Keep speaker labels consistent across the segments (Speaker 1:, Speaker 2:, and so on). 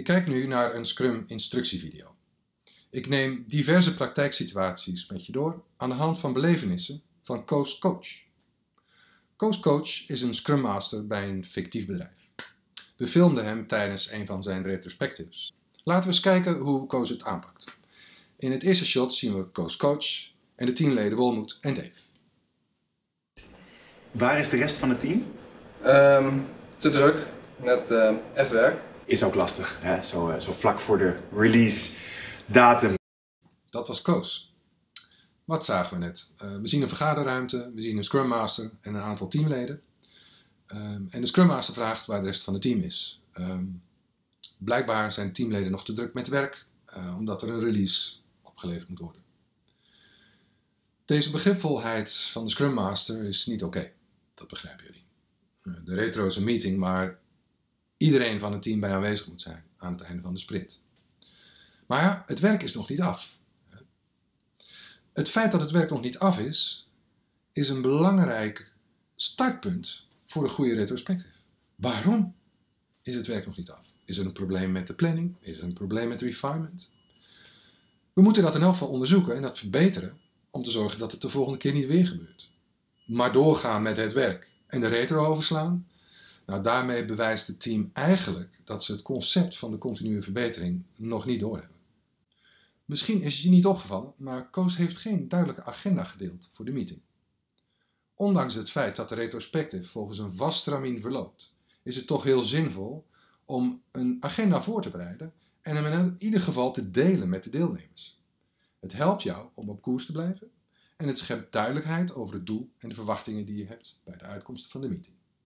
Speaker 1: kijkt nu naar een Scrum instructievideo. Ik neem diverse praktijksituaties met je door aan de hand van belevenissen van Koos Coach. Koos Coach is een Scrum Master bij een fictief bedrijf. We filmden hem tijdens een van zijn retrospectives. Laten we eens kijken hoe Koos het aanpakt. In het eerste shot zien we Koos Coach en de teamleden Wolmoed en Dave.
Speaker 2: Waar is de rest van het team?
Speaker 3: Te druk met F-werk.
Speaker 2: Is ook lastig, hè? Zo vlak voor de release datum.
Speaker 1: Dat was Koos. Wat zagen we net? We zien een vergaderruimte, we zien een Scrum Master en een aantal teamleden. En de Scrum Master vraagt waar de rest van het team is. Blijkbaar zijn teamleden nog te druk met werk, omdat er een release opgeleverd moet worden. Deze begripvolheid van de Scrum Master is niet oké. Dat begrijpen jullie. De retro is een meeting waar iedereen van het team bij aanwezig moet zijn aan het einde van de sprint. Maar ja, het werk is nog niet af. Het feit dat het werk nog niet af is een belangrijk startpunt voor een goede retrospective. Waarom is het werk nog niet af? Is er een probleem met de planning? Is er een probleem met refinement? We moeten dat in elk geval onderzoeken en dat verbeteren om te zorgen dat het de volgende keer niet weer gebeurt. Maar doorgaan met het werk en de retro overslaan, nou, daarmee bewijst het team eigenlijk dat ze het concept van de continue verbetering nog niet doorhebben. Misschien is het je niet opgevallen, maar Koos heeft geen duidelijke agenda gedeeld voor de meeting. Ondanks het feit dat de retrospective volgens een vast stramien verloopt, is het toch heel zinvol om een agenda voor te bereiden en hem in ieder geval te delen met de deelnemers. Het helpt jou om op koers te blijven en het schept duidelijkheid over het doel en de verwachtingen die je hebt bij de uitkomsten van de meeting.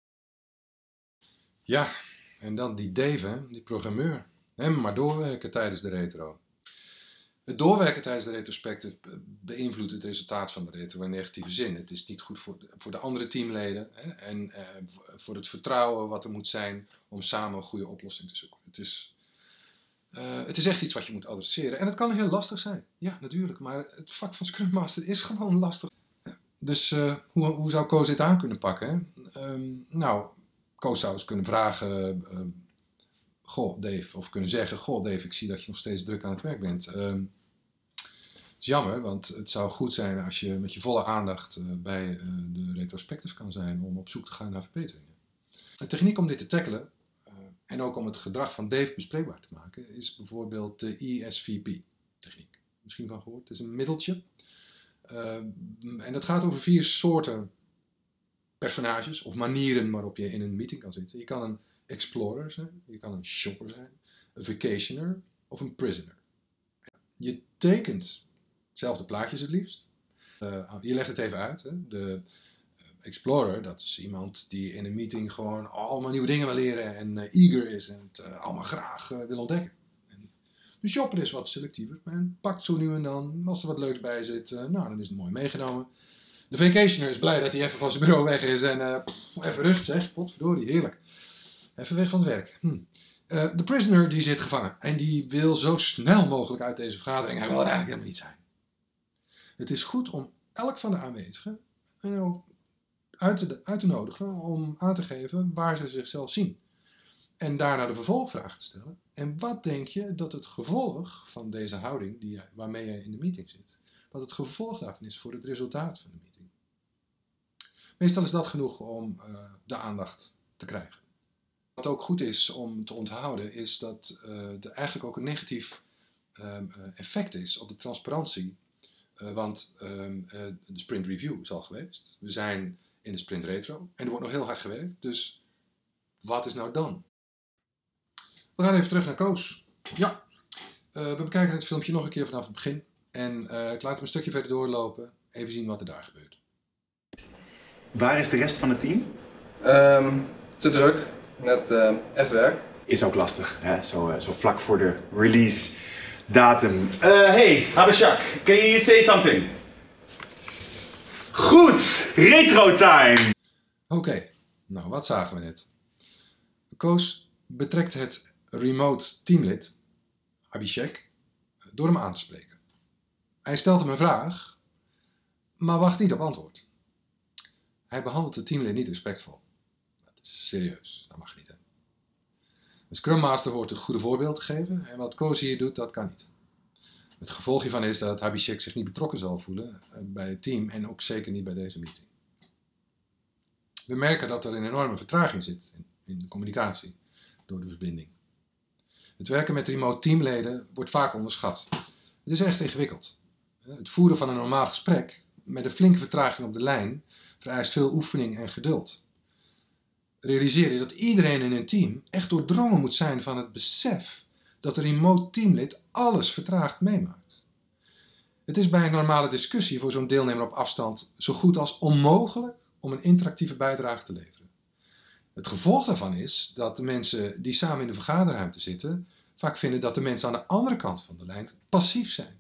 Speaker 1: Ja, en dan die Dave, die programmeur. Hem maar doorwerken tijdens de retro. Het doorwerken tijdens de retrospective beïnvloedt het resultaat van de retro in negatieve zin. Het is niet goed voor de andere teamleden en voor het vertrouwen wat er moet zijn om samen een goede oplossing te zoeken. Het is echt iets wat je moet adresseren. En het kan heel lastig zijn. Ja, natuurlijk. Maar het vak van Scrum Master is gewoon lastig. Dus hoe zou Koos dit aan kunnen pakken? Nou, Koos zou eens kunnen vragen... Goh, Dave, of kunnen zeggen... Goh, Dave, ik zie dat je nog steeds druk aan het werk bent. Het is jammer, want het zou goed zijn als je met je volle aandacht bij de retrospective kan zijn om op zoek te gaan naar verbeteringen. Een techniek om dit te tackelen... en ook om het gedrag van Dave bespreekbaar te maken, is bijvoorbeeld de ESVP-techniek. Misschien van gehoord. Het is een middeltje. En dat gaat over 4 soorten personages of manieren waarop je in een meeting kan zitten. Je kan een explorer zijn, je kan een shopper zijn, een vacationer of een prisoner. Je tekent hetzelfde plaatjes het liefst. Je legt het even uit. Hè. De explorer, dat is iemand die in een meeting gewoon allemaal nieuwe dingen wil leren en eager is en het allemaal graag wil ontdekken. En de shopper is wat selectiever en pakt zo nu en dan, als er wat leuks bij zit, nou dan is het mooi meegenomen. De vacationer is blij dat hij even van zijn bureau weg is en even rust zeg, potverdorie, heerlijk. Even weg van het werk. De prisoner die zit gevangen en die wil zo snel mogelijk uit deze vergadering. Hij wil er eigenlijk helemaal niet zijn. Het is goed om elk van de aanwezigen uit te nodigen om aan te geven waar ze zichzelf zien. En daarna de vervolgvraag te stellen. En wat denk je dat het gevolg van deze houding waarmee je in de meeting zit, wat het gevolg daarvan is voor het resultaat van de meeting? Meestal is dat genoeg om de aandacht te krijgen. Wat ook goed is om te onthouden is dat er eigenlijk ook een negatief effect is op de transparantie. Want de sprint review is al geweest. We zijn in de sprint retro en er wordt nog heel hard gewerkt. Dus wat is nou dan? We gaan even terug naar Koos. Ja, we bekijken het filmpje nog een keer vanaf het begin. En ik laat hem een stukje verder doorlopen. Even zien wat er daar gebeurt.
Speaker 2: Waar is de rest van het team?
Speaker 3: Te druk met F-werk.
Speaker 2: Is ook lastig, hè? Zo vlak voor de release datum. Hey, Abhishek, can you say something? Goed, retro time!
Speaker 1: Oké, nou wat zagen we net? Koos betrekt het remote teamlid, Abhishek, door hem aan te spreken. Hij stelt hem een vraag, maar wacht niet op antwoord. Hij behandelt het teamlid niet respectvol. Dat is serieus, dat mag niet. Hè? Een Scrum Master hoort een goede voorbeeld te geven en wat Koos hier doet, dat kan niet. Het gevolg hiervan is dat Abhishek zich niet betrokken zal voelen bij het team en ook zeker niet bij deze meeting. We merken dat er een enorme vertraging zit in de communicatie door de verbinding. Het werken met remote teamleden wordt vaak onderschat. Het is echt ingewikkeld. Het voeren van een normaal gesprek met een flinke vertraging op de lijn vereist veel oefening en geduld. Realiseer je dat iedereen in een team echt doordrongen moet zijn van het besef dat een remote teamlid alles vertraagd meemaakt. Het is bij een normale discussie voor zo'n deelnemer op afstand zo goed als onmogelijk om een interactieve bijdrage te leveren. Het gevolg daarvan is dat de mensen die samen in de vergaderruimte zitten vaak vinden dat de mensen aan de andere kant van de lijn passief zijn.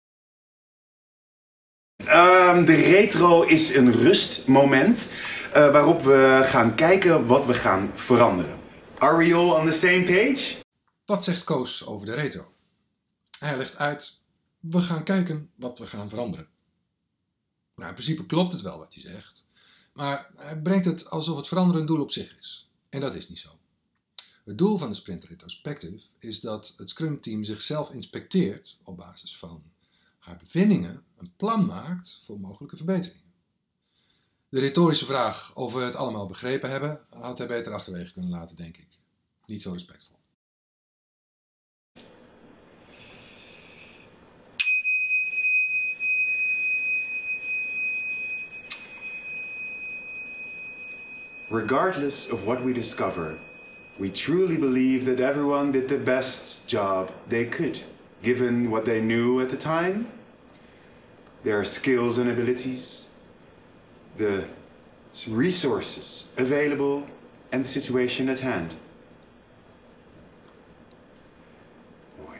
Speaker 2: De retro is een rustmoment waarop we gaan kijken wat we gaan veranderen. Are we all on the same page?
Speaker 1: Wat zegt Koos over de retro? Hij legt uit, we gaan kijken wat we gaan veranderen. Nou, in principe klopt het wel wat hij zegt, maar hij brengt het alsof het veranderen een doel op zich is. En dat is niet zo. Het doel van de Sprint Retrospective is dat het Scrum Team zichzelf inspecteert op basis van haar bevindingen, een plan maakt voor mogelijke verbeteringen. De retorische vraag of we het allemaal begrepen hebben, had hij beter achterwege kunnen laten, denk ik. Niet zo respectvol.
Speaker 2: Regardless of what we discover, we truly believe that everyone did the best job they could, given what they knew at the time, their skills and abilities, the resources available, and the situation at hand. Mooi.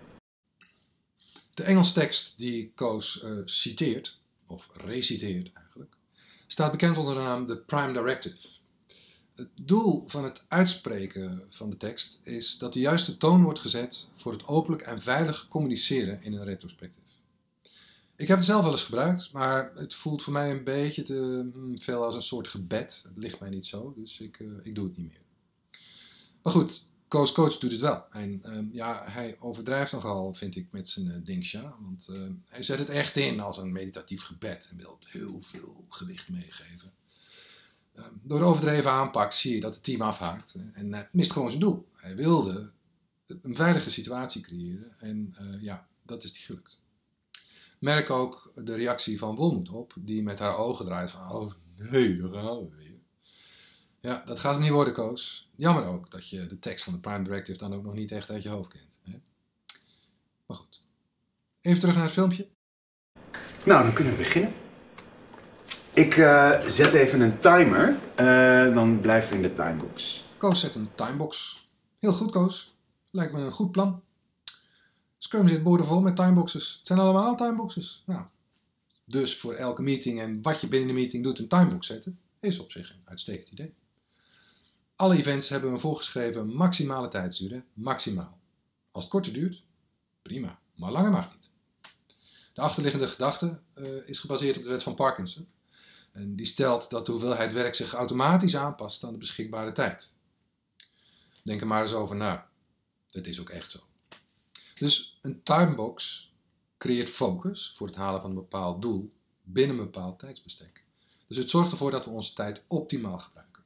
Speaker 1: De Engelse tekst die Koos citeert, of reciteert eigenlijk, staat bekend onder de naam de Prime Directive. Het doel van het uitspreken van de tekst is dat de juiste toon wordt gezet voor het openlijk en veilig communiceren in een retrospectief. Ik heb het zelf wel eens gebruikt, maar het voelt voor mij een beetje te veel als een soort gebed. Het ligt mij niet zo, dus ik doe het niet meer. Maar goed, Koos Coach doet het wel. En ja, hij overdrijft nogal, vind ik, met zijn dingsja. Want hij zet het echt in als een meditatief gebed en wil heel veel gewicht meegeven. Door de overdreven aanpak zie je dat het team afhaakt en mist gewoon zijn doel. Hij wilde een veilige situatie creëren en ja, dat is niet gelukt. Merk ook de reactie van Wolmoed op, die met haar ogen draait van, oh nee, daar gaan we weer. Ja, dat gaat hem niet worden, Koos. Jammer ook dat je de tekst van de Prime Directive dan ook nog niet echt uit je hoofd kent. Hè? Maar goed. Even terug naar het filmpje.
Speaker 2: Nou, dan kunnen we beginnen. Ik zet even een timer, dan blijven we in de timebox.
Speaker 1: Koos zet een timebox. Heel goed, Koos. Lijkt me een goed plan. Scrum zit boordevol met timeboxes. Het zijn allemaal timeboxes. Nou, dus voor elke meeting en wat je binnen de meeting doet een timebox zetten, is op zich een uitstekend idee. Alle events hebben een voorgeschreven maximale tijdsduur. Hè? Maximaal. Als het korter duurt, prima. Maar langer mag niet. De achterliggende gedachte is gebaseerd op de wet van Parkinson. En die stelt dat de hoeveelheid werk zich automatisch aanpast aan de beschikbare tijd. Denk er maar eens over na. Dat is ook echt zo. Dus een timebox creëert focus voor het halen van een bepaald doel binnen een bepaald tijdsbestek. Dus het zorgt ervoor dat we onze tijd optimaal gebruiken.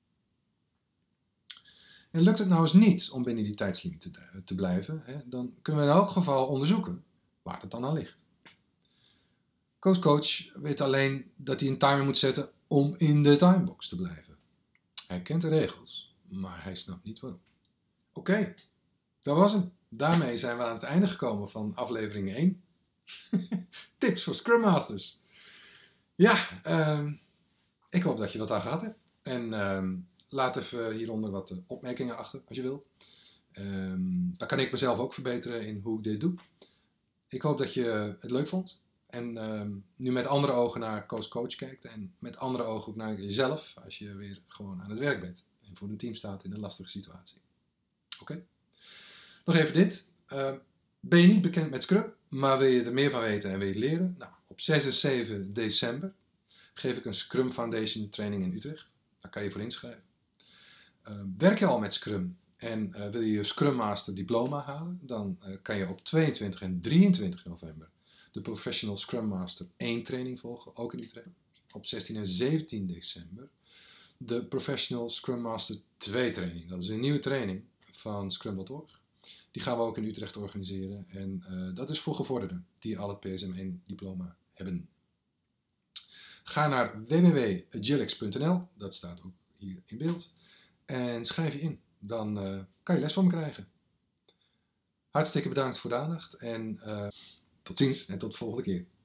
Speaker 1: En lukt het nou eens niet om binnen die tijdslimiet te blijven, dan kunnen we in elk geval onderzoeken waar het dan aan ligt. Koos Coach weet alleen dat hij een timer moet zetten om in de timebox te blijven. Hij kent de regels, maar hij snapt niet waarom. Oké, dat was hem. Daarmee zijn we aan het einde gekomen van aflevering 1. Tips voor Scrum Masters. Ja, ik hoop dat je wat aan gehad hebt. En laat even hieronder wat opmerkingen achter, als je wil. Dan kan ik mezelf ook verbeteren in hoe ik dit doe. Ik hoop dat je het leuk vond. En nu met andere ogen naar Koos Coach kijkt. En met andere ogen ook naar jezelf. Als je weer gewoon aan het werk bent. En voor een team staat in een lastige situatie. Oké. Nog even dit. Ben je niet bekend met Scrum, maar wil je er meer van weten en wil je het leren? Nou, op 6 en 7 december geef ik een Scrum Foundation training in Utrecht. Daar kan je voor inschrijven. Werk je al met Scrum En wil je je Scrum Master diploma halen, dan kan je op 22 en 23 november de Professional Scrum Master 1 training volgen, ook in Utrecht. Op 16 en 17 december de Professional Scrum Master 2 training. Dat is een nieuwe training van Scrum.org. Die gaan we ook in Utrecht organiseren. En dat is voor gevorderden die al het PSM1 diploma hebben. Ga naar www.agilix.nl, dat staat ook hier in beeld. En schrijf je in. Dan kan je les van me krijgen. Hartstikke bedankt voor de aandacht. En tot ziens en tot de volgende keer.